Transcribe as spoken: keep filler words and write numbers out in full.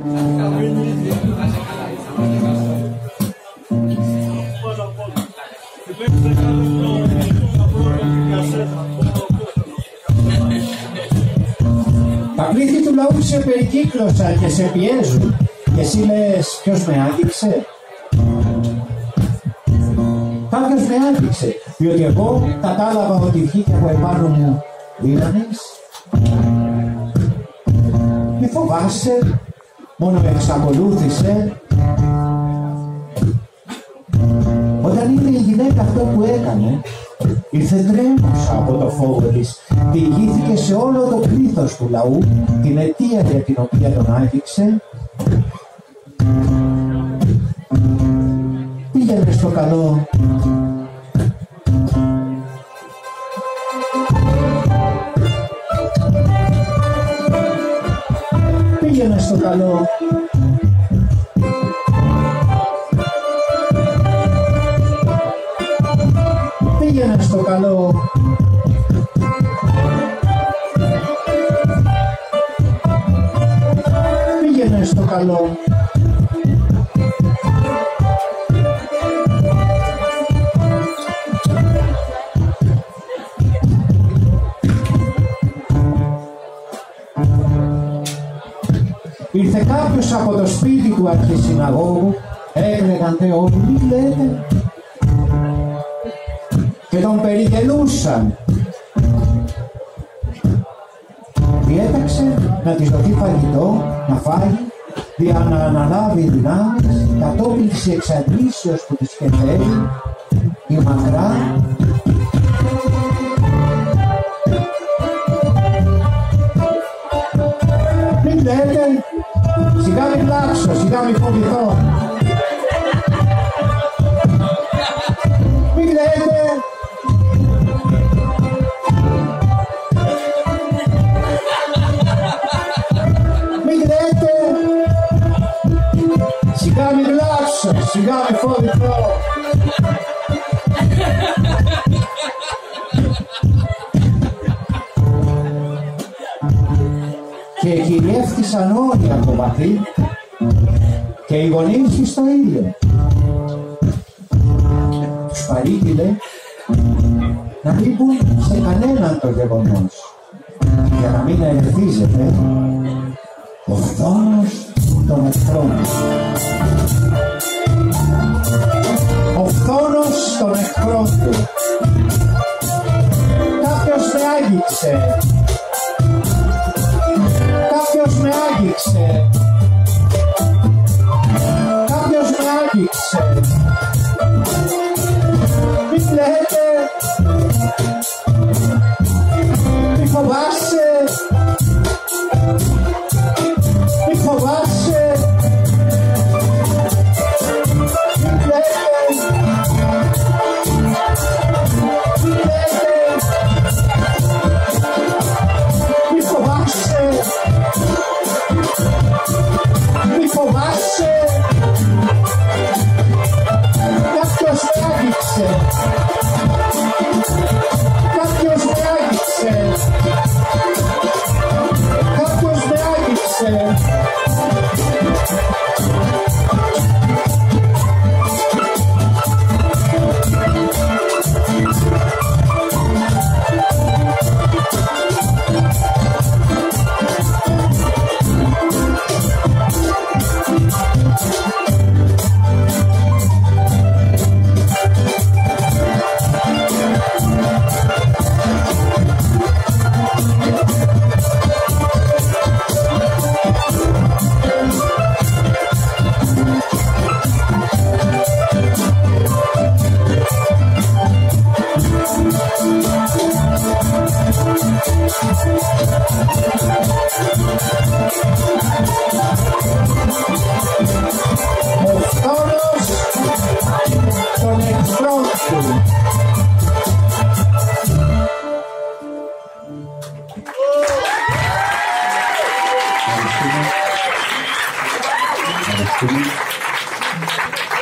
Τα πλήθη του λαού σε περικύκλωσαν και σε πιέζουν και εσύ λες ποιος με άγγιξε? Κάποιος με άγγιξε, διότι εγώ κατάλαβα ότι βγήκε από επάνω μου δύναμης. Μη φοβάσαι, μόνο εξακολούθησε. Όταν είδε η γυναίκα αυτό που έκανε, ήρθε τρέμουσα από το φόβο της, διηγήθηκε σε όλο το πλήθος του λαού την αιτία για την οποία τον άγγιξε. Πήγαινε στο καλό. Πήγαινε στο καλό. Πήγαινε στο καλό. Πήγαινε στο καλό. Ήρθε κάποιος από το σπίτι του αρχισυναγώγου, έκλαιγαν τε όλοι, μη λέτε, και τον περιγελούσαν. Διέταξε να της δοθεί φαγητό, να φάγει, για να αναλάβει δυνάμεις, κατόπιν της εξαντλήσεως που της χεθαίνει, η μακρά. Μην λέτε, σιγά μην κλάψω, σιγά μην φοβηθώ. Μην λέτε. Μην λέτε. Σιγά μην κλάψω, σιγά μην φοβηθώ. Και κυριεύτησαν όλοι από το βαθύ και οι γονείς της το ίδιο. Τους παρήγγειλε να μην πούν σε κανέναν το γεγονός, για να μην ερεθίζεται ο φθόνος των εχθρών του. Ο φθόνος των εχθρών του. Κάποιος με άγγιξε. Κάποιος με άγγιξε. Κάποιος με άγγιξε. Μην λέτε. Μη φοβάσαι. Μη φοβάσαι. Μην λέτε. Μην λέτε. Μη φοβάσαι. Μη φοβάσαι. Κάποιος με άγγιξε. Κάποιος με άγγιξε. Κάποιος με άγγιξε. Ο φθόνος των εχθρών του.